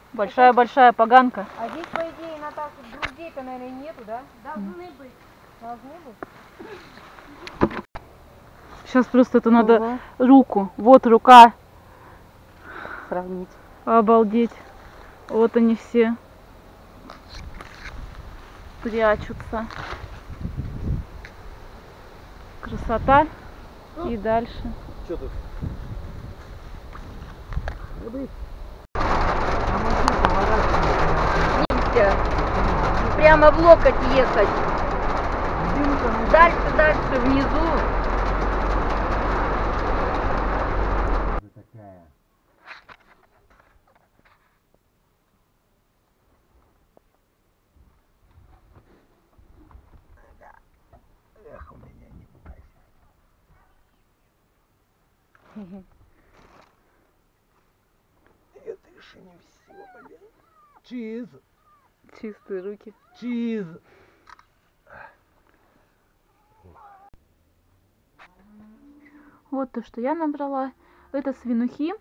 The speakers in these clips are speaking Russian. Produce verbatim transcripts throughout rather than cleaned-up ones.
Большая-большая поганка. А здесь, по идее, Наташа, друзей-то, наверное, нету, да? Должны быть. Должны быть. Сейчас просто это надо угу. руку. Вот рука. Сравнить. Обалдеть. Вот они все прячутся. Красота. И дальше. Что тут? Прямо в локоть ехать. Дальше, дальше, внизу. Такая. Эх, у меня не попасть. Это еще не все, блин. Чиз. Чистые руки. Чиз. Вот то, что я набрала. Это свинухи.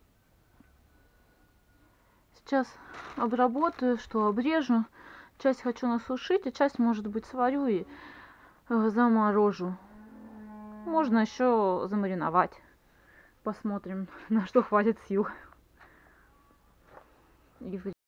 Сейчас обработаю, что обрежу. Часть хочу насушить, а часть, может быть, сварю и заморожу. Можно еще замариновать. Посмотрим, на что хватит сил. И